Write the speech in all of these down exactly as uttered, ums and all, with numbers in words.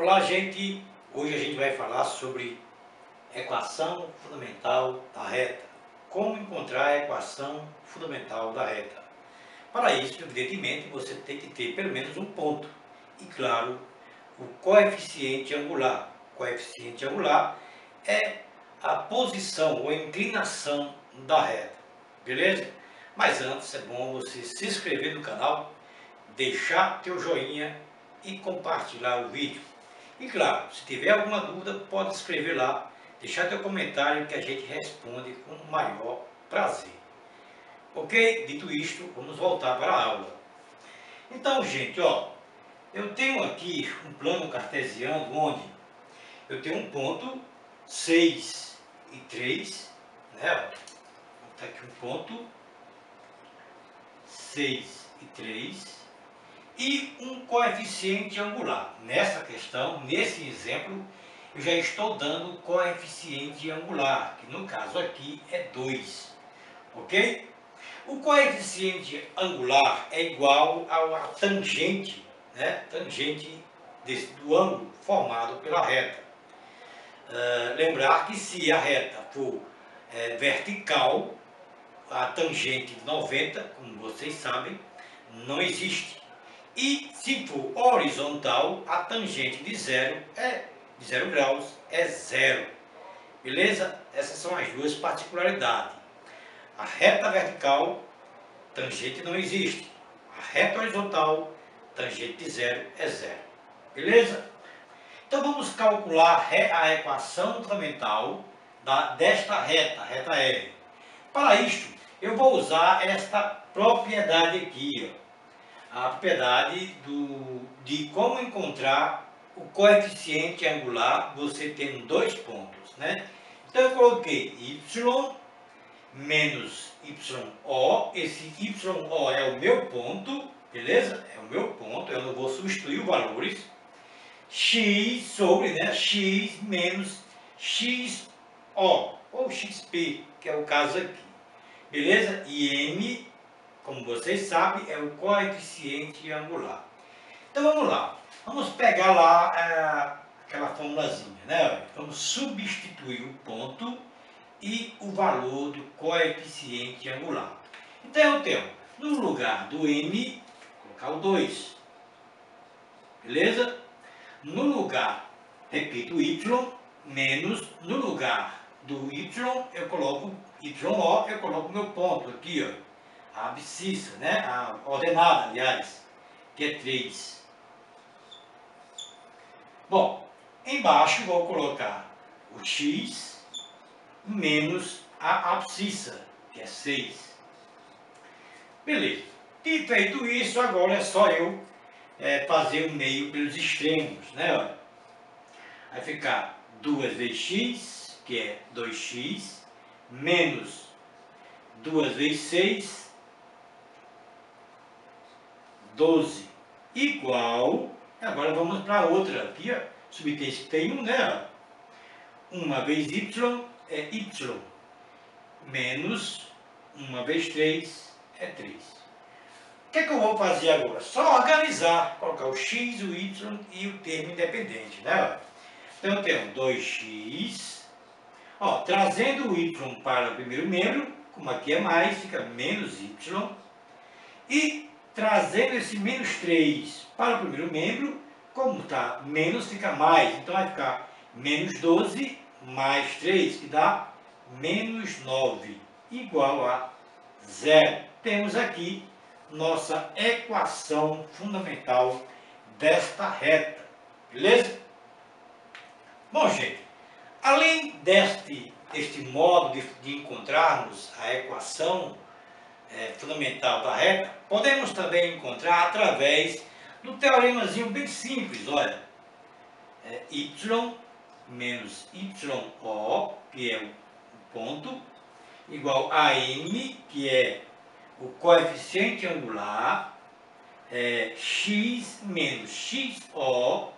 Olá, gente! Hoje a gente vai falar sobre equação fundamental da reta. Como encontrar a equação fundamental da reta. Para isso, evidentemente, você tem que ter pelo menos um ponto. E, claro, o coeficiente angular. O coeficiente angular é a posição ou a inclinação da reta. Beleza? Mas antes, é bom você se inscrever no canal, deixar teu joinha e compartilhar o vídeo. E claro, se tiver alguma dúvida, pode escrever lá, deixar teu comentário que a gente responde com o maior prazer. Ok? Dito isto, vamos voltar para a aula. Então, gente, ó, eu tenho aqui um plano cartesiano onde eu tenho um ponto seis e três, né? Ó, tá aqui um ponto seis e três. E um coeficiente angular. Nessa questão, nesse exemplo, eu já estou dando coeficiente angular, que no caso aqui é dois. Ok? O coeficiente angular é igual à tangente, né? Tangente desse, do ângulo formado pela reta. Uh, lembrar que se a reta for é, vertical, a tangente de noventa, como vocês sabem, não existe. E se for horizontal, a tangente de zero é de zero graus é zero. Beleza? Essas são as duas particularidades. A reta vertical, tangente não existe. A reta horizontal, tangente de zero é zero. Beleza? Então vamos calcular a equação fundamental da, desta reta, reta R. Para isto, eu vou usar esta propriedade aqui, ó. A propriedade do, de como encontrar o coeficiente angular você tendo dois pontos, né? Então eu coloquei y menos yo, esse yo é o meu ponto, beleza? É o meu ponto, eu não vou substituir os valores. X sobre, né? X menos xo, ou xp, que é o caso aqui, beleza? E m, como vocês sabem, é o coeficiente angular. Então vamos lá, vamos pegar lá é, aquela formulazinha, né? Vamos substituir o ponto e o valor do coeficiente angular. Então eu tenho, no lugar do m, vou colocar o dois, beleza? No lugar, repito, y, menos, no lugar do y, eu coloco yo, eu coloco meu ponto aqui, ó. A abscissa, né? A ordenada, aliás, que é três. Bom, embaixo vou colocar o x menos a abscissa, que é seis. Beleza. E feito isso, agora é só eu é, fazer o meio pelos extremos, né? Olha. Vai ficar duas vezes x, que é dois x, menos duas vezes seis, doze, igual, agora vamos para outra aqui, ó, subtexto que tem um, né? uma vezes y é y, menos uma vezes três é três. O que é que eu vou fazer agora? Só organizar, colocar o x, o y e o termo independente, né? Então eu tenho dois x, ó, trazendo o y para o primeiro membro, como aqui é mais, fica menos y, e trazendo esse menos três para o primeiro membro, como está menos, fica mais. Então vai ficar menos doze mais três, que dá menos nove, igual a zero. Temos aqui nossa equação fundamental desta reta. Beleza? Bom, gente, além deste, deste modo de, de encontrarmos a equação É, fundamental da reta, podemos também encontrar através do teoremazinho bem simples, olha, é, y menos yo, que é o ponto, igual a m, que é o coeficiente angular, é, x menos xo,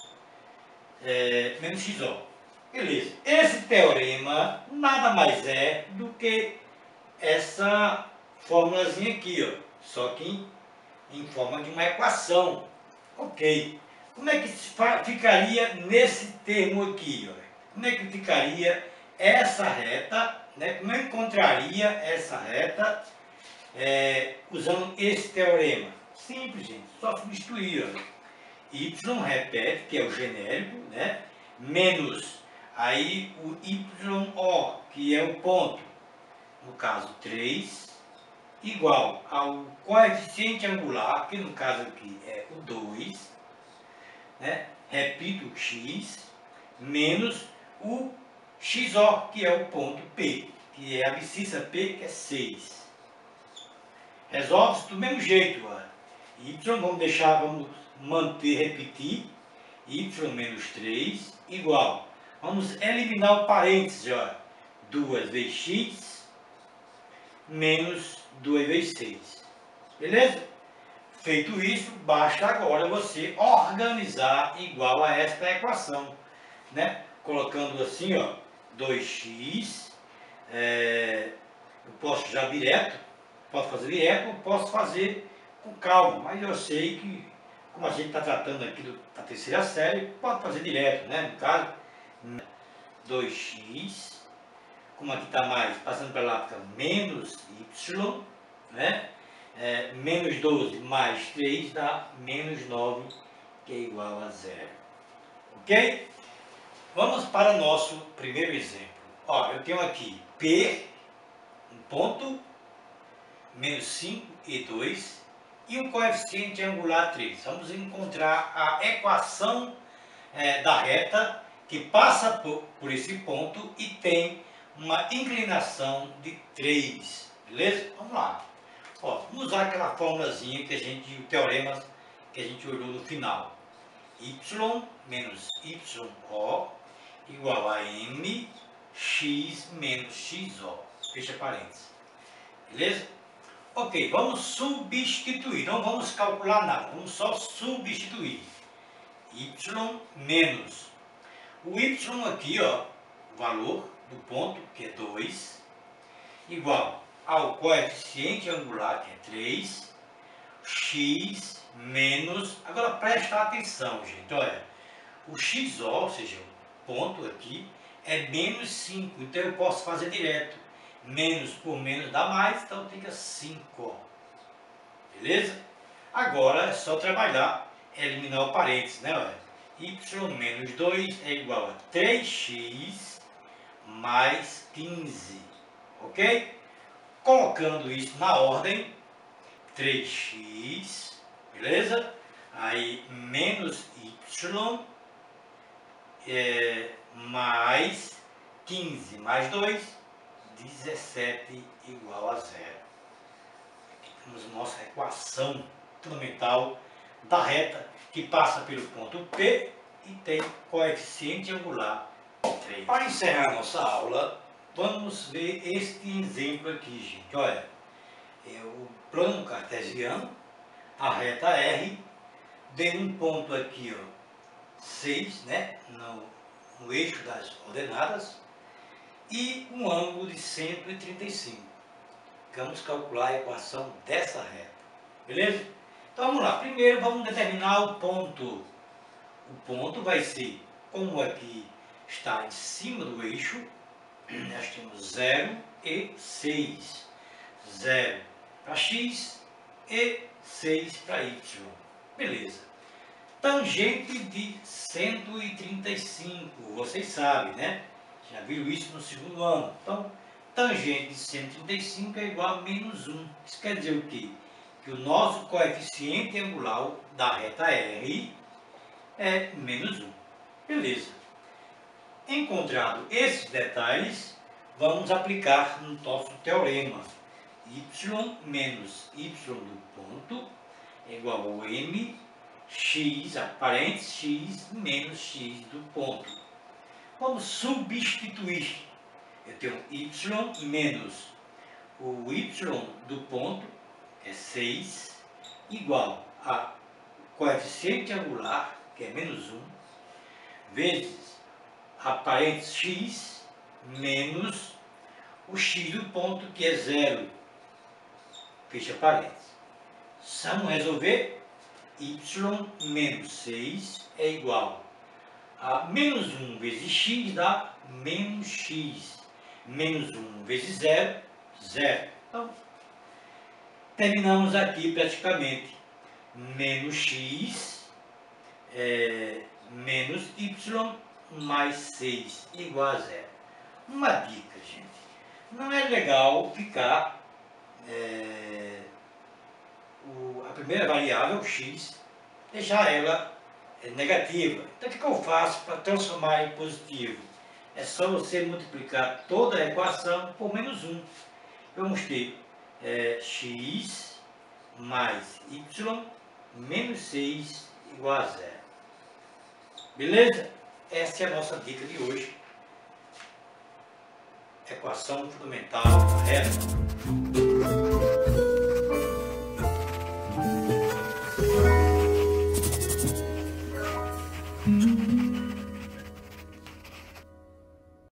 é, menos xo. Beleza. Esse teorema nada mais é do que essa formulazinha aqui, ó, só que em, em forma de uma equação. Ok. Como é que ficaria nesse termo aqui? Ó? Como é que ficaria essa reta, né? Como eu encontraria essa reta é, usando esse teorema? Simples, gente, só substituir. Ó. Y repete, que é o genérico, né? Menos aí o Y O, que é o ponto, no caso três, igual ao coeficiente angular, que no caso aqui é o dois, né? Repito o x, menos o xo, que é o ponto P, que é a abscissa P, que é seis. Resolve-se do mesmo jeito. Ó. Y, vamos deixar, vamos manter, repetir, y menos três, igual. Vamos eliminar o parênteses, ó. duas vezes x, menos duas vezes seis. Beleza? Feito isso, basta agora você organizar igual a esta equação, né? Colocando assim, ó, dois x, é, eu posso já direto, posso fazer direto, ou posso fazer com calma, mas eu sei que, como a gente está tratando aqui do, da terceira série, pode fazer direto, né? No caso, dois x, como aqui está mais, passando para lá, fica menos y, né? É, menos doze mais três dá menos nove, que é igual a zero. Ok? Vamos para o nosso primeiro exemplo. Ó, eu tenho aqui P, um ponto, menos cinco e dois, e um coeficiente angular três. Vamos encontrar a equação é, da reta que passa por, por esse ponto e tem uma inclinação de três. Beleza? Vamos lá. Ó, vamos usar aquela formulazinha que a gente, o teorema que a gente olhou no final. Y menos yo igual a mx menos xo. Fecha parênteses. Beleza? Ok, vamos substituir. Não vamos calcular nada, vamos só substituir. Y menos. O y aqui, ó, o valor do ponto, que é dois, igual ao coeficiente angular, que é três, x menos... Agora presta atenção, gente, olha. O xo, ou seja, o ponto aqui, é menos cinco. Então eu posso fazer direto. Menos por menos dá mais, então fica cinco. Beleza? Agora é só trabalhar, eliminar o parênteses, né? Olha. Y menos dois é igual a três x mais quinze. Ok? Colocando isso na ordem, três x, beleza? Aí menos y é, mais quinze mais dois, dezessete igual a zero. Aqui temos nossa equação fundamental da reta que passa pelo ponto P e tem coeficiente angular três. Para encerrar nossa aula, vamos ver este exemplo aqui, gente. Olha, é o plano cartesiano, a reta R, tem um ponto aqui, ó, seis, né, no, no eixo das coordenadas, e um ângulo de cento e trinta e cinco. Vamos calcular a equação dessa reta. Beleza? Então vamos lá. Primeiro vamos determinar o ponto. O ponto vai ser, como aqui está em cima do eixo, nós temos zero e seis. zero para x e seis para y. Beleza. Tangente de cento e trinta e cinco. Vocês sabem, né? Já viram isso no segundo ano. Então, tangente de cento e trinta e cinco é igual a menos um. Isso quer dizer o quê? Que o nosso coeficiente angular da reta R é menos um. Beleza. Encontrado esses detalhes, vamos aplicar no nosso teorema. Y menos y do ponto é igual ao m, x, a parênteses, x menos x do ponto. Vamos substituir. Eu tenho y menos o y do ponto, que é seis, igual a coeficiente angular, que é menos um, vezes a parênteses x menos o x do ponto, que é zero. Fecha parênteses. Vamos resolver. y menos seis é igual a menos um vezes x dá menos x. Menos um vezes zero, zero. Então, terminamos aqui praticamente. Menos x é, menos y mais seis igual a zero. Uma dica, gente. Não é legal ficar é, o, a primeira variável, x, deixar ela é, negativa. Então, o que eu faço para transformar em positivo? É só você multiplicar toda a equação por menos um. Vamos ter é, x mais y menos seis igual a zero. Beleza? Essa é a nossa dica de hoje. Equação fundamental correta.